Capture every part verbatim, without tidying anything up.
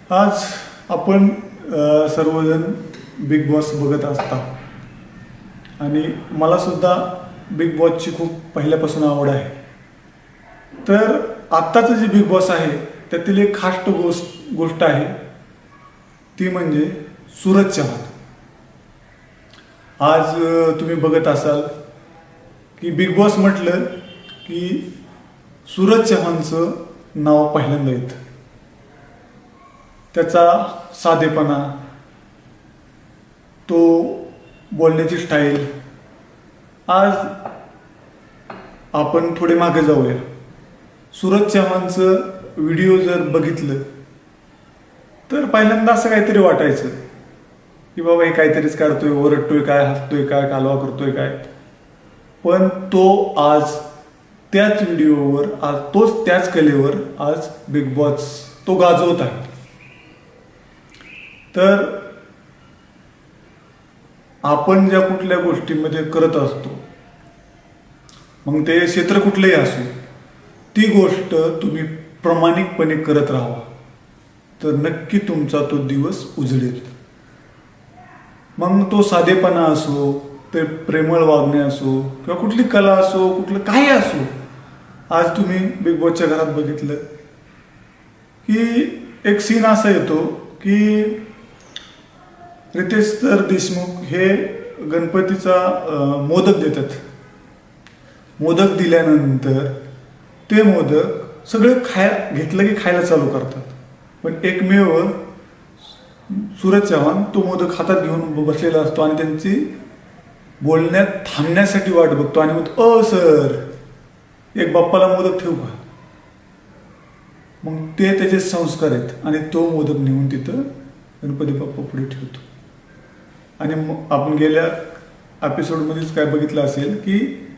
आज आपण सर्वजण बिग बॉस बघत असतात आणि मला सुद्धा बिग बॉसची खूप पहिल्यापासून आवड आहे। तर आत्ताचं जे बिग बॉस आहे त्यातील एक खास गोष्ट गोष्ट आहे ती म्हणजे सूरज चव्हाण। आज तुम्ही बघत असाल की बिग बॉस म्हटलं की सूरज चव्हाणचं नाव पहिल्यांदा येतं। त्याचा साधेपणा, तो बोलण्याची स्टाईल। आज आपण थोडे मागे जाऊया। सूरज चव्हाणचं व्हिडिओ जर बघितलं तर पहिल्यांदा असं काहीतरी वाटायचं की बाबा हे काहीतरीच काढतोय, ओरडतोय काय, हसतोय काय, कालवा करतोय काय। पण तो आज त्याच व्हिडिओवर, आज तोच त्याच कलेवर आज बिग बॉस तो गाजवत आहे। तर आपण ज्या कुठल्या गोष्टीमध्ये करत असतो, मग ते क्षेत्र कुठलेही असो, ती गोष्ट तुम्ही प्रामाणिकपणे करत राहा तर नक्की तुमचा तो दिवस उजळेल। मग तो साधेपणा असो, ते प्रेमळ वागणे असो, किंवा कुठली कला असो, कुठलं काही असो। आज तुम्ही बिग बॉसच्या घरात बघितलं की एक सीन असा येतो की रितेश देशमुख हे गणपतीचा मोदक देतात। मोदक दिल्यानंतर ते मोदक सगळे खाय घेतलं की खायला चालू करतात, पण एकमेव सूरज चव्हाण तो मोदक हातात घेऊन बसलेला असतो आणि त्यांची बोलण्यात थांबण्यासाठी वाट बघतो आणि म्हणतो, अ सर एक बाप्पाला मोदक ठेवू का। मग ते त्याचे संस्कार आहेत आणि तो मोदक नेऊन तिथं गणपती बाप्पा पुढे ठेवतो। आणि आपण गेल्या एपिसोडमध्येच काय बघितलं असेल की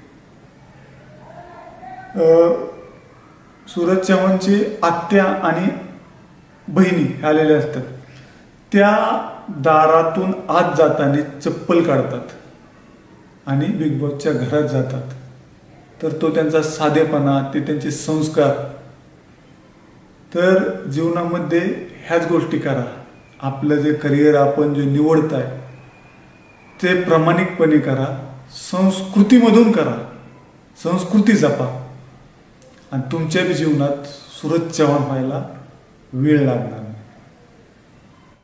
सूरज चव्हाणची आत्या आणि बहिणी आलेल्या असतात, त्या दारातून आत जाताना चप्पल काढतात आणि बिग बॉसच्या घरात जातात। तर तो त्यांचा साधेपणा, ते त्यांचे संस्कार। तर जीवनामध्ये ह्याच गोष्टी करा। आपलं जे करिअर आपण जे निवडताय ते प्रामाणिकपणे करा, संस्कृतीमधून करा, संस्कृती जपा आणि तुमच्या जीवनात सूरज चव्हाण व्हायला वेळ लागणार।